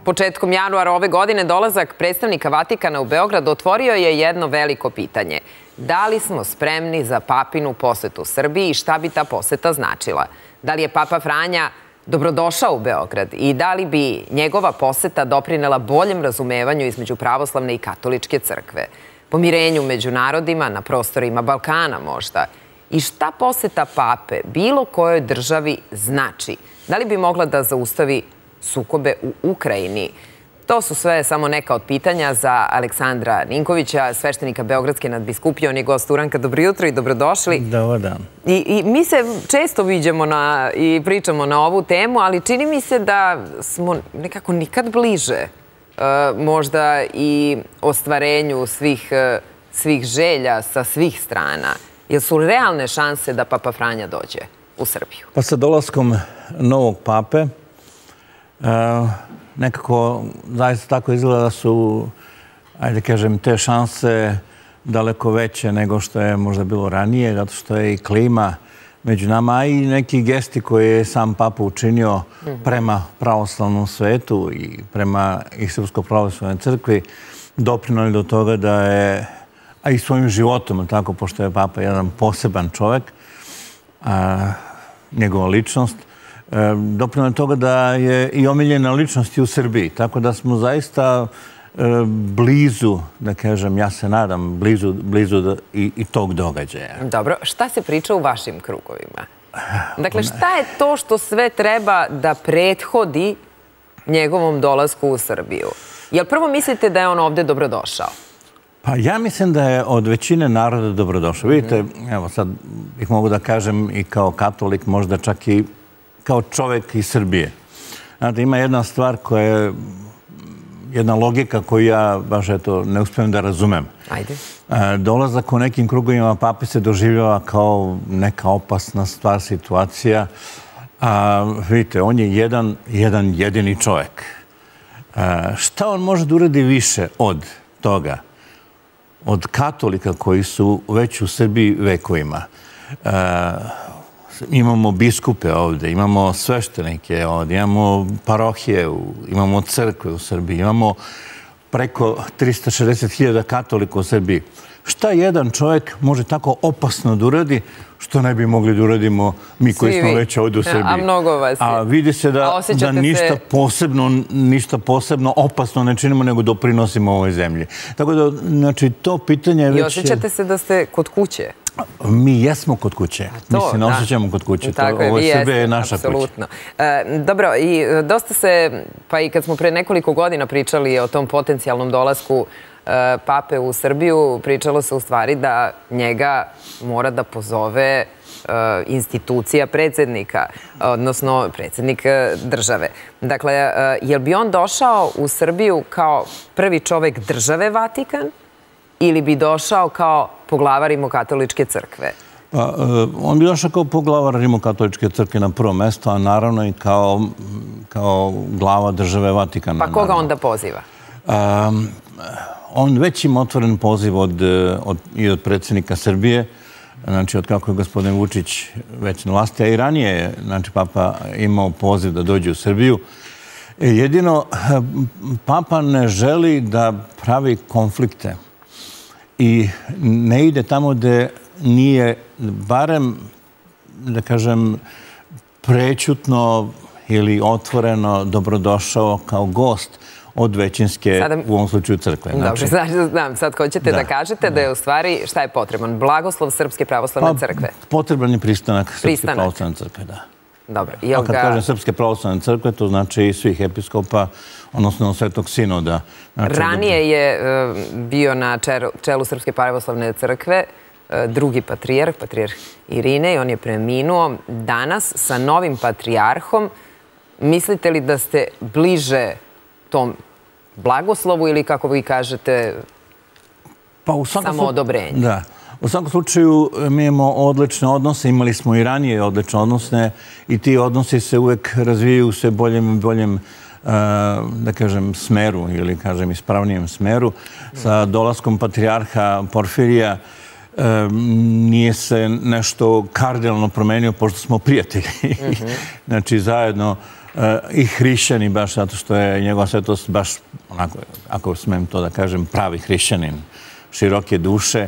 Početkom januara ove godine dolazak predstavnika Vatikana u Beograd otvorio je jedno veliko pitanje. Da li smo spremni za papinu posetu Srbiji i šta bi ta poseta značila? Da li je Papa Franja dobrodošao u Beograd i da li bi njegova poseta doprinela boljem razumevanju između pravoslavne i katoličke crkve, pomirenju među narodima na prostorima Balkana možda? I šta poseta pape bilo kojoj državi znači? Da li bi mogla da zaustavi sukobe u Ukrajini? To su sve samo neka od pitanja za Aleksandra Ninkovića, sveštenika Beogradske nadbiskupije. On je gost Uranka. Dobro jutro i dobrodošli. Dobar dan. I mi se često viđamo i pričamo na ovu temu, ali čini mi se da smo nekako nikad bliže možda i ostvarenju svih želja sa svih strana. Jel su realne šanse da Papa Franja dođe u Srbiju? Pa sa dolaskom novog pape nekako zaista tako izgleda da su, ajde kažem, te šanse daleko veće nego što je možda bilo ranije, zato što je i klima među nama, a i neki gesti koje je sam papa učinio prema pravoslavnom svetu i prema Srpskoj pravoslavnoj crkvi doprinijeli do toga da je, a i svojim životom, tako, pošto je papa jedan poseban čovek, njegova ličnost, doprinijeli toga da je i omiljena ličnost i u Srbiji. Tako da smo zaista blizu, da kažem, ja se nadam, blizu i tog događaja. Dobro, šta se priča u vašim krugovima? Dakle, šta je to što sve treba da prethodi njegovom dolasku u Srbiju? Jel prvo mislite da je on ovde dobrodošao? Pa ja mislim da je od većine naroda dobrodošao. Vidite, evo sad bih mogu da kažem i kao katolik, možda čak i kao čovek iz Srbije. Znate, ima jedna stvar koja je, jedna logika koju ja baš ne uspijem da razumem. Ajde. Dolazak u nekim krugovima pape se doživljava kao neka opasna stvar, situacija. Vidite, on je jedan jedini čovek. Šta on može da uradi više od toga? Od katolika koji su već u Srbiji vekovima. Imamo biskupe ovde, imamo sveštenike ovde, imamo parohije, imamo crkve u Srbiji, imamo preko 360.000 katolika u Srbiji. Šta jedan čovjek može tako opasno da uradi što ne bi mogli da uradimo mi koji smo već ovde u Srbiji? A mnogo vas je. A vidi se da ništa posebno opasno ne činimo, nego doprinosimo ovoj zemlji. Tako da, znači, to pitanje je već... I osjećate se da ste kod kuće? Mi jesmo kod kuće. Mi se ne osjećamo kod kuće. Ovo je Srbija, je naša kuća. Dobro, i dosta se, pa i kad smo pre nekoliko godina pričali o tom potencijalnom dolasku pape u Srbiju, pričalo se u stvari da njega mora da pozove institucija predsjednika, odnosno predsjednik države. Dakle, je li bi on došao u Srbiju kao prvi čovek države Vatikan ili bi došao kao poglavar Rimokatoličke crkve? On bi došao kao poglavar Rimokatoličke crkve na prvo mesto, a naravno i kao glava države Vatikana. Pa koga onda poziva? On već ima otvoren poziv i od predsjednika Srbije, znači od kako je gospodin Vučić već na vlasti, a i ranije je, znači, papa imao poziv da dođe u Srbiju. Jedino, papa ne želi da pravi konflikte i ne ide tamo gde nije barem, da kažem, prećutno ili otvoreno dobrodošao kao gost od većinske, u ovom slučaju, crkve. Dobro, znam. Sad hoćete da kažete da je u stvari, šta je potreban? Blagoslov Srpske pravoslavne crkve? Potreban je pristanak Srpske pravoslavne crkve, da. Dobro. A kad kažem Srpske pravoslavne crkve, to znači i svih episkopa, odnosno Svetog sinoda. Ranije je bio na čelu Srpske pravoslavne crkve drugi patrijarh Irinej, on je preminuo. Danas sa novim patrijarhom, mislite li da ste bliže tom blagoslovu ili, kako vi kažete, samo odobrenje? Da. U svakom slučaju mi imamo odlične odnose, imali smo i ranije odlične odnose i ti odnosi se uvek razvijaju u sve boljem i boljem, da kažem, smeru ili, kažem, ispravnijem smeru. Sa dolaskom patrijarha Porfirija nije se nešto kardinalno promenio, pošto smo prijatelji. Znači, zajedno i hrišćani, baš zato što je njegova svetost baš, onako, ako smem to da kažem, pravi hrišćanin, široke duše.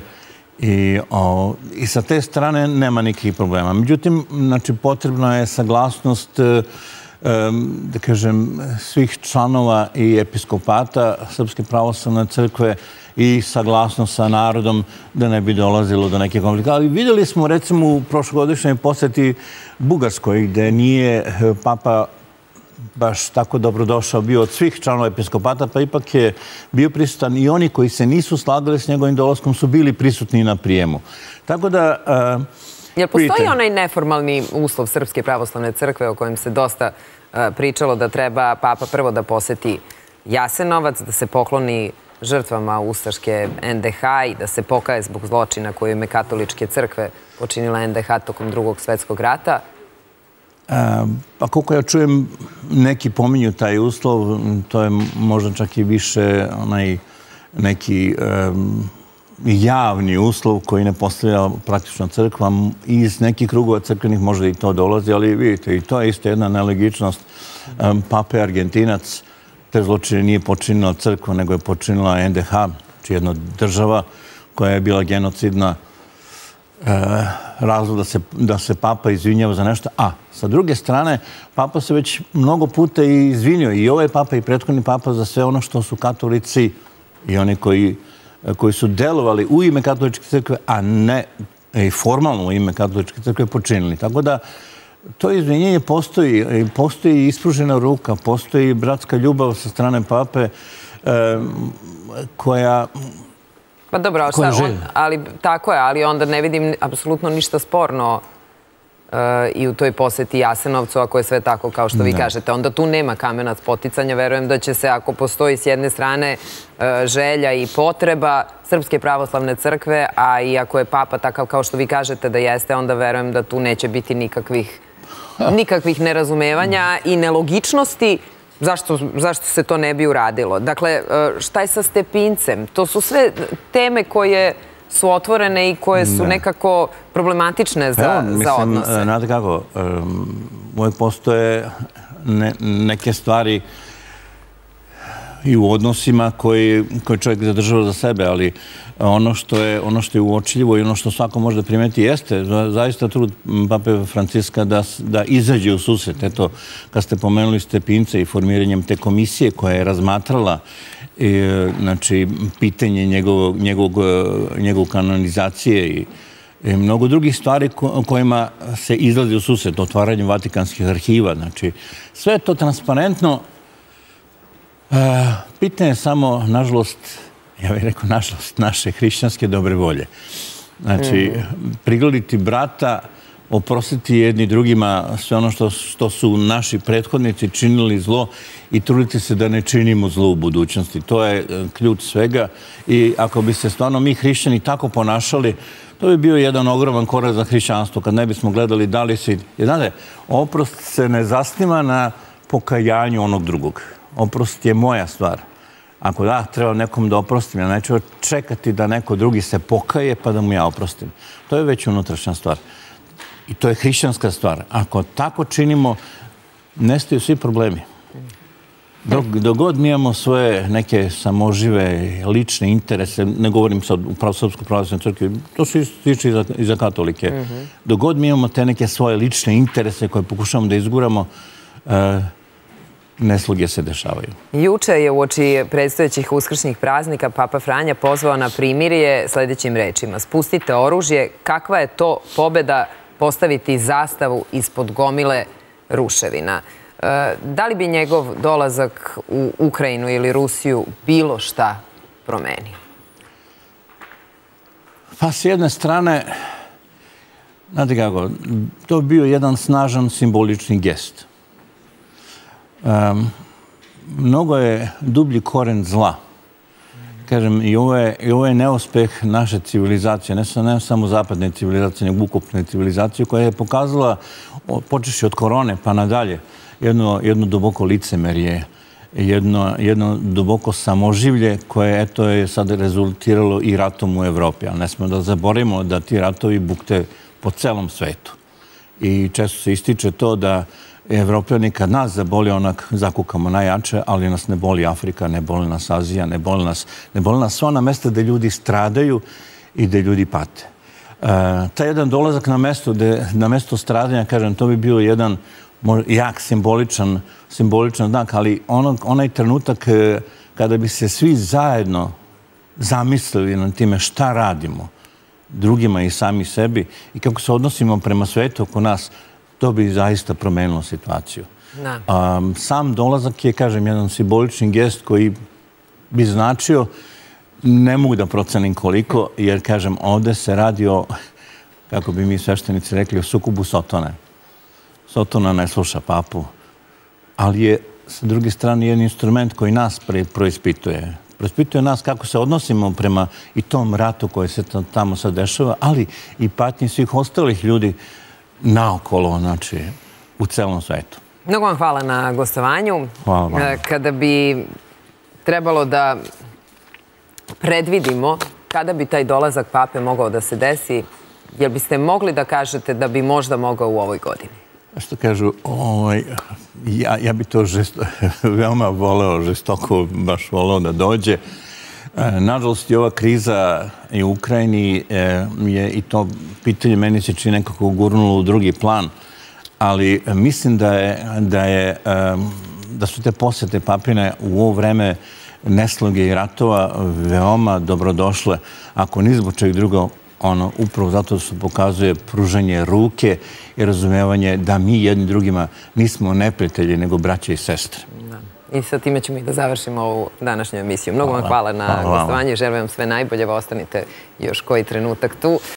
I sa te strane nema nikakvih problema. Međutim, znači, potrebna je saglasnost, da kažem, svih članova i episkopata Srpske pravoslavne crkve i saglasnost sa narodom da ne bi dolazilo do neke komplikacije. Ali vidjeli smo, recimo, u prošlogodišnjoj posjeti Bugarskoj, gde nije papa baš tako dobrodošao bio od svih članova episkopata, pa ipak je bio prisutan i oni koji se nisu slagali s njegovim dolaskom su bili prisutni na prijemu. Tako da... Jel postoji onaj neformalni uslov Srpske pravoslavne crkve o kojem se dosta pričalo da treba papa prvo da poseti Jasenovac, da se pokloni žrtvama ustaške NDH i da se pokaje zbog zločina koje je katoličke crkve počinila NDH tokom Drugog svjetskog rata? Pa koliko ja čujem, neki pominju taj uslov, to je možda čak i više neki javni uslov koji ne postavlja praktično crkva. Iz nekih krugova crkvenih možda i to dolazi, ali vidite, i to je isto jedna nelogičnost. Papa je Argentinac, te zločine nije počinila crkva, nego je počinila NDH, znači jedna država koja je bila genocidna. Razlog da se papa izvinjava za nešto. A sa druge strane, papa se već mnogo puta i izvinio, i ovaj papa i prethodni papa, za sve ono što su katolici i oni koji su delovali u ime katoličke crkve, a ne i formalno u ime katoličke crkve počinili. Tako da to izvinjenje postoji. Postoji ispružena ruka, postoji bratska ljubav sa strane pape koja... Pa dobro, ali tako je, ali onda ne vidim apsolutno ništa sporno i u toj posjeti Jasenovcu, ako je sve tako kao što vi kažete. Onda tu nema kamena spoticanja. Verujem da će se, ako postoji s jedne strane želja i potreba Srpske pravoslavne crkve, a i ako je papa takav kao što vi kažete da jeste, onda verujem da tu neće biti nikakvih nerazumevanja i nelogičnosti. Zašto se to ne bi uradilo? Dakle, šta je sa Stepincem? To su sve teme koje su otvorene i koje su nekako problematične za odnose. Znate kako, uvijek postoje neke stvari i u odnosima koje čovjek zadržava za sebe, ali ono što je uočljivo i ono što svako može da primeti jeste zaista trud pape Franciska da izađe u susret. Eto, kad ste pomenuli Stepinca i formiranjem te komisije koja je razmatrala pitanje njegove kanonizacije i mnogo drugih stvari kojima se izlazi u susret, otvaranjem Vatikanskih arhiva. Znači, sve je to transparentno. Pitanje je samo, nažalost, ja bih rekao, nažalost, naše hrišćanske dobre volje. Znači, priglediti brata, oprostiti jedni drugima sve ono što su naši prethodnici činili zlo i truditi se da ne činimo zlo u budućnosti. To je ključ svega i ako bi se stvarno mi hrišćani tako ponašali, to bi bio jedan ogroman korak za hrišćanstvo, kad ne bismo gledali da li se... Znate, oprost se ne zasniva na pokajanju onog drugog. Oprost je moja stvar. Ako da, treba nekom da oprostim, ja neću čekati da neko drugi se pokaje pa da mu ja oprostim. To je već unutrašnja stvar. I to je hrišćanska stvar. Ako tako činimo, nestaju svi problemi. Dok god mi imamo svoje neke samožive, lične interese, ne govorim sad u Srpskoj pravoslavnoj crkvi, to se tiče i za katolike. Dok god mi imamo te neke svoje lične interese koje pokušamo da izguramo, nesluge se dešavaju. Juče je uoči predstojećih uskršnjih praznika Papa Franja pozvao na primirje sljedećim rečima. Spustite oružje, kakva je to pobjeda postaviti zastavu ispod gomile ruševina. Da li bi njegov dolazak u Ukrajinu ili Rusiju bilo šta promenio? Pa s jedne strane, znate kako, to je bio jedan snažan simbolični gest. Mnogo je dublji koren zla. Kažem, i ovo je neuspeh naše civilizacije, ne samo zapadne civilizacije, nego ukupne civilizacije koja je pokazala, počeši od korone pa nadalje, jedno duboko licemerje jedno duboko samoživlje koje eto je sad rezultiralo i ratom u Evropi. Ali ne smemo da zaboravimo da ti ratovi bukte po celom svetu. I često se ističe to da Evropljani kad nas zaboli onak zakukamo najjače, ali nas ne boli Afrika, ne boli nas Azija, ne boli nas sva ona mesta gde ljudi stradaju i gde ljudi pate. Taj jedan dolazak na mesto stradanja, kažem, to bi bio jedan jak simboličan znak, ali onaj trenutak kada bi se svi zajedno zamislili na time šta radimo drugima i sami sebi i kako se odnosimo prema svetu oko nas, to bi zaista promenilo situaciju. Sam dolazak je, kažem, jedan simbolični gest koji bi značio, ne mogu da procenim koliko, jer, kažem, ovde se radi o, kako bi mi sveštenici rekli, o sukobu Sotone. Sotona ne sluša papu, ali je, sa druge strane, jedan instrument koji nas proispituje. Proispituje nas kako se odnosimo prema i tom ratu koji se tamo sad dešava, ali i patnji svih ostalih ljudi naokolo, znači, u celom svetu. Mnogo vam hvala na gostovanju. Hvala vam. Kada bi trebalo da predvidimo kada bi taj dolazak pape mogao da se desi, jel biste mogli da kažete da bi možda mogao u ovoj godini? Što kažu, ja bi to veoma voleo, žestoko baš voleo da dođe. Nažalost, i ova kriza i u Ukrajini je i to pitanje meni se čini nekako gurnulo u drugi plan, ali mislim da su te posjete papine u ovo vreme nesloge i ratova veoma dobrodošle, ako ni zbog čeg drugo, upravo zato što pokazuje pružanje ruke i razumevanje da mi jedni drugima nismo neprijatelji, nego braće i sestre. I sa time ćemo i da završimo ovu današnju emisiju. Mnogo vam hvala na gostovanju i želim vam sve najbolje. Ostanite još koji trenutak tu.